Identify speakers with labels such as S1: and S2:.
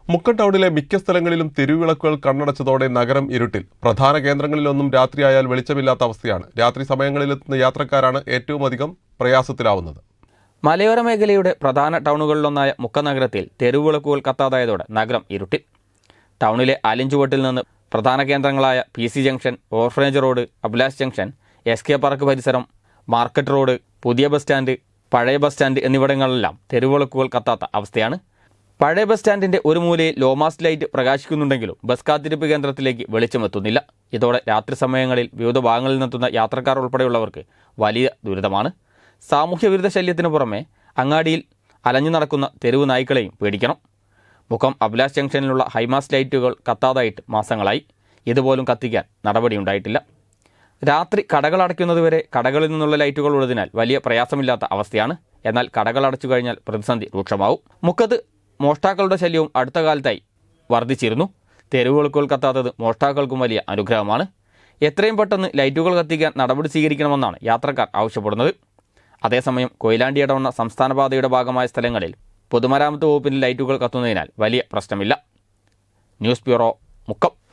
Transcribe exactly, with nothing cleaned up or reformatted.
S1: മുക്കം ടൗണിലെ മിക്ക സ്ഥലങ്ങളിലും തെരുവിളക്കുകൾ കണ്ണടച്ചതോടെ നഗരം ഇരുട്ടിൽ. പ്രധാന കേന്ദ്രങ്ങളിലൊന്നും രാത്രിയായാൽ വെളിച്ചമില്ലാത്ത അവസ്ഥയാണ്. രാത്രി സമയങ്ങളിലെത്തുന്ന യാത്രക്കാരാണ് ഏറ്റവും അധികം പ്രയാസത്തിലാവുന്നത്.
S2: മലയോര മേഖലയുടെ പ്രധാന ടൗണുകളിലൊന്നായ മുക്കം നഗരത്തിൽ തെരുവിളക്കുകൾ കത്താതായതോടെ നഗരം ഇരുട്ടിൽ. ടൗണിലെ ആലിഞ്ചുവട്ടിൽ നിന്ന് പ്രധാന കേന്ദ്രങ്ങളായ P C junction, orphanage road, Abhilash junction, S K park പരിസരം, മാർക്കറ്റ് റോഡ്, പുതിയ ബസ് സ്റ്റാൻഡ്, പഴയ ബസ് സ്റ്റാൻഡ് എന്നിവിടങ്ങളിലെല്ലാം തെരുവിളക്കുകൾ കത്താത്ത അവസ്ഥയാണ്. പഴയ ബസ് സ്റ്റാൻഡിന്റെ ഒരു മൂലയിൽ ലോമാസ്റ്റ് ലൈറ്റ് പ്രകാശിക്കുന്നുണ്ടെങ്കിലും ബസ് കാത്തിരിപ്പ് കേന്ദ്രത്തിലേക്ക് വെളിച്ചമെത്തുന്നില്ല. ഇതോടെ രാത്രി സമയങ്ങളിൽ വിവിധ ഭാഗങ്ങളിൽ നിന്നെത്തുന്ന യാത്രക്കാർ ഉൾപ്പെടെയുള്ളവർക്ക് വലിയ ദുരിതമാണ്. സാമൂഹ്യവിരുദ്ധ ശല്യത്തിന് പുറമെ അങ്ങാടിയിൽ അലഞ്ഞു നടക്കുന്ന തെരുവ് നായ്ക്കളെയും പേടിക്കണം. മുക്കം അഭിലാഷ് ജംഗ്ഷനിലുള്ള ഹൈമാസ്റ്റ് ലൈറ്റുകൾ കത്താതായിട്ട് മാസങ്ങളായി. ഇതുപോലും കത്തിക്കാൻ നടപടിയുണ്ടായിട്ടില്ല. രാത്രി കടകൾ അടയ്ക്കുന്നതുവരെ കടകളിൽ നിന്നുള്ള ലൈറ്റുകൾ ഉള്ളതിനാൽ വലിയ പ്രയാസമില്ലാത്ത അവസ്ഥയാണ്. എന്നാൽ കടകൾ അടച്ചു കഴിഞ്ഞാൽ പ്രതിസന്ധി രൂക്ഷമാവും. മുക്കത്ത് മോഷ്ടാക്കളുടെ ശല്യവും അടുത്ത കാലത്തായി വർദ്ധിച്ചിരുന്നു. തെരുവുവിളക്കുകൾ കത്താത്തത് മോഷ്ടാക്കൾക്കും വലിയ അനുഗ്രഹമാണ്. എത്രയും പെട്ടെന്ന് ലൈറ്റുകൾ കത്തിക്കാൻ നടപടി സ്വീകരിക്കണമെന്നാണ് യാത്രക്കാർ ആവശ്യപ്പെടുന്നത്. അതേസമയം കൊയിലാണ്ടി ഇടവണ്ണ സംസ്ഥാന പാതയുടെ ഭാഗമായ സ്ഥലങ്ങളിൽ പൊതുമരാമത്ത് വകുപ്പിന്റെ ലൈറ്റുകൾ കത്തുന്നതിനാൽ വലിയ പ്രശ്നമില്ല. News bureau, Mukkam.